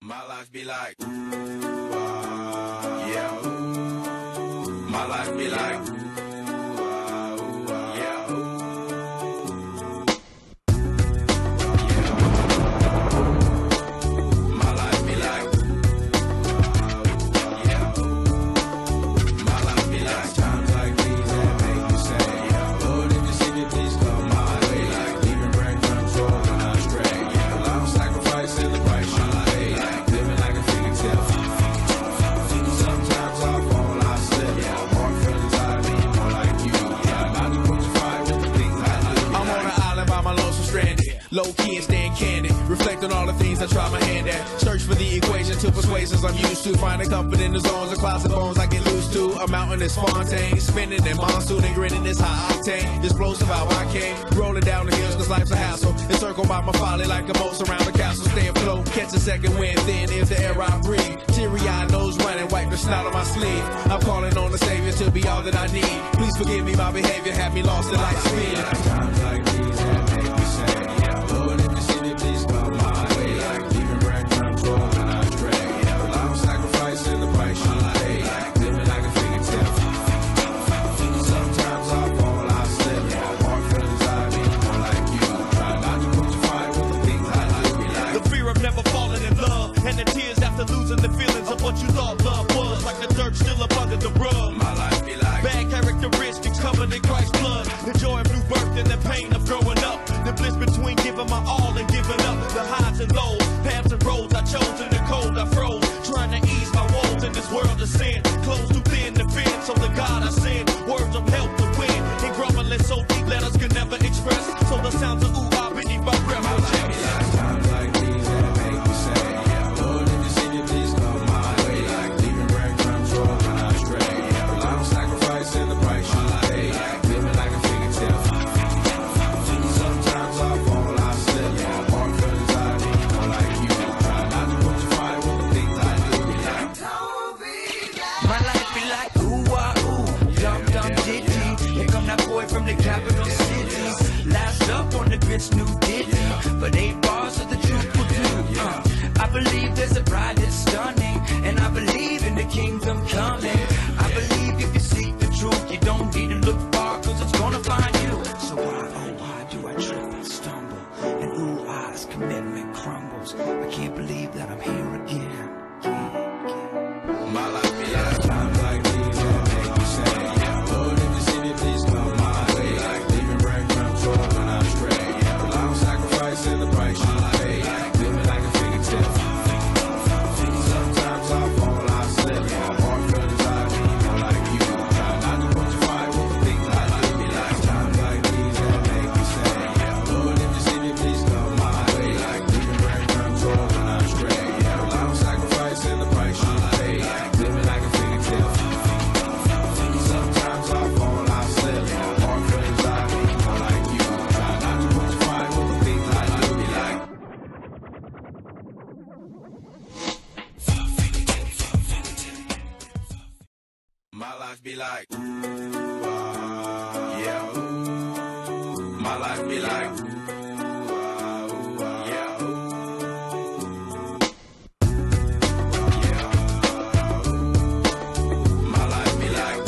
My life be like, ooh, yeah, ooh. My life be like, ooh, yeah, ooh. My life be like, yeah, my life be like times like these that make you say, yeah, Lord, if you see me, please come my way. Like leaving breadcrumbs rolling out straight. Yeah, long sacrifice in the price you pay. Like living like a fairy tale. Sometimes I fall, I slip. Yeah, more friends I need, more like you. Yeah, about to put your fire with the things I do. I'm on an island by my lonesome stranded. Low key and staying candid. Reflect on all the things I try my hand at. Search for the equation to persuasions I'm used to. Finding comfort in the zones of closet bones I get loose to. A mountain is Fontaine. Spinning in monsoon and grinning is high octane. Explosive how I came. Rolling down the hills cause life's a hassle. Encircled by my folly like a moat around the castle. Stay afloat. Catch a second wind. Thin is the air I breathe. Teary-eyed nose running. Wipe the snot on my sleeve. I'm calling on the Savior to be all that I need. Please forgive me my behavior. Have me lost in light speed. Times like these that make me say, Lord, if you see me, please come my way. Like leaving breadcrumbs rolling out straight. Yeah, long sacrifice in the price you pay. Like living like a fairy tale. Sometimes I fall, I slip. Yeah, more friends I need, more like you. Try not to put your fire with the things I do. Like the fear of never falling in love, and the tears after losing the feelings of what you thought love was. Like the dirt still up under the rug. my life be like, Bad characteristics covered in Christ's blood. The joy of new birth and the pain of growing up. The bliss between giving my all and giving up. The highs and lows, paths and roads I chose. In the cold I froze, trying to ease my woes in this world of sin. Close too thin to fit, so the God I send. Words of help to win. And grumbling so deep letters can never express. So the sounds of ooh ah beneath my breath. my life be like times like these that make me say, yeah, Lord, if you see me, please come my way. Like leaving breadcrumbs rolling out straight. Yeah, long sacrifice in the price you pay. Like living like a fairy tale. Sometimes I fall, I slip. Yeah, more friends I need, more like you. Try not to put your fire with the things I do. Like, My life be like ooh ah ooh, dum dum diddy. Here come that boy from the capital city. Last up on the grits, new ditty. But 8 bars of the truth will do. I believe there's a bride that's stunning, and I believe in the kingdom coming. I believe if you seek the truth, you don't need to look far, cause it's gonna find you. So why, oh why do I trip and stumble? And ooh ah's commitment crumbles. I can't believe that I'm here again. my life be like times like these that make me say, yeah, Lord, if you see me, please come my way. Like leaving breadcrumbs rolling out straight. Yeah, long sacrifice in the price you pay. Like living like a fairy tale. Sometimes I fall, I slip. Yeah, more friends I need, more like you. Try not to put your fire with the things I do. Be like times like these that make me say, yeah, Lord, if you see me, please come my way. Like leaving breadcrumbs rolling out straight. Yeah, long sacrifice in the price you pay. Like living like a fairy tale. Sometimes I fall, I slip. Yeah, more friends I need, more like you. Try not to put your fire with the things I do. Be like, my life be like, ooh, yeah, ooh. My life be like, ooh, yeah, ooh. Yeah, ooh. My life be like,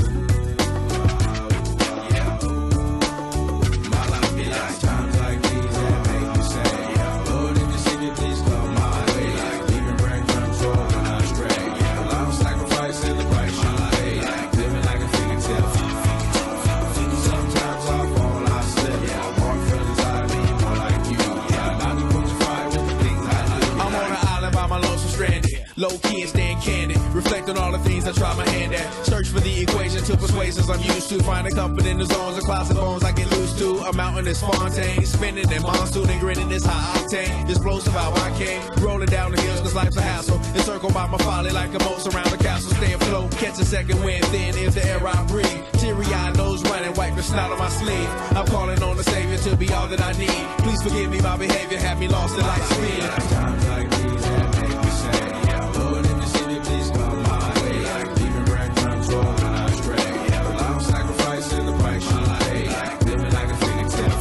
yeah, ooh. My life be like times like these that make me say, yeah, Lord, if you see me, please come my way. Like leaving breadcrumbs rolling out straight. Yeah, long sacrifice in the price you pay. Like living like a fairy tale. Sometimes I fall, I slip. Yeah, more friends I need, more like you. Try not to put your fire with the things I do. I'm on an island by my lonesome stranded. Low key and staying candid. Reflect on all the things I try my hand at. Search for the equation to persuasions I'm used to. Finding comfort in the zones of closet bones I get loose to. A mountain is Fontaine. Spinning in monsoon and grinning is high octane. Explosive how I came. Rolling down the hills cause life's a hassle. Encircled by my folly like a moat around the castle. Stay afloat. Catch a second wind. Thin is the air I breathe. Teary-eyed nose running. Wipe the snot on my sleeve. I'm calling on the Savior to be all that I need. Please forgive me my behavior. Have me lost in light speed. Times like these that make me say, yeah, Lord, if you see me, please come my way. Like leaving breadcrumbs rolling out straight. Yeah, long sacrifice in the price you pay. Like living like a fairy tale.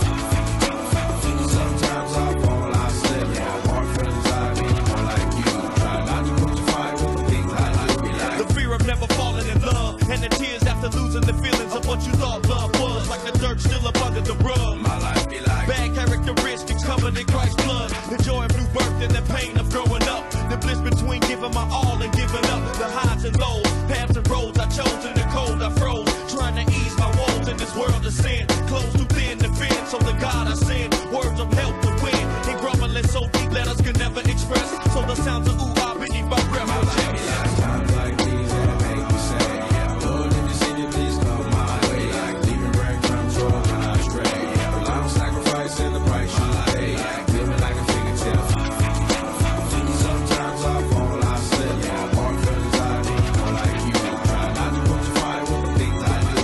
Sometimes I fall, I slip. Yeah, more friends I need, more like you. Try not the sounds of ooh-ah beating my breath. Times like these that make me sad. Lord, if you see me, please come my way. Like leaving bread control when I stray. A lot of sacrifice and the price you pay. Living like a fingertip. Sometimes I fall, I slip. Hard feelings I need more like you. Try not to put your fire with the things I do.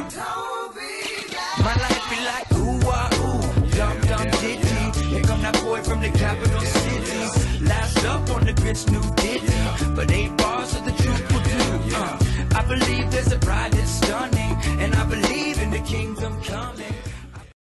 My life be like ooh-ah, ooh, dum-dum ditty. Here come that boy from the capital city. Last up on the grits, new ditty. But ain't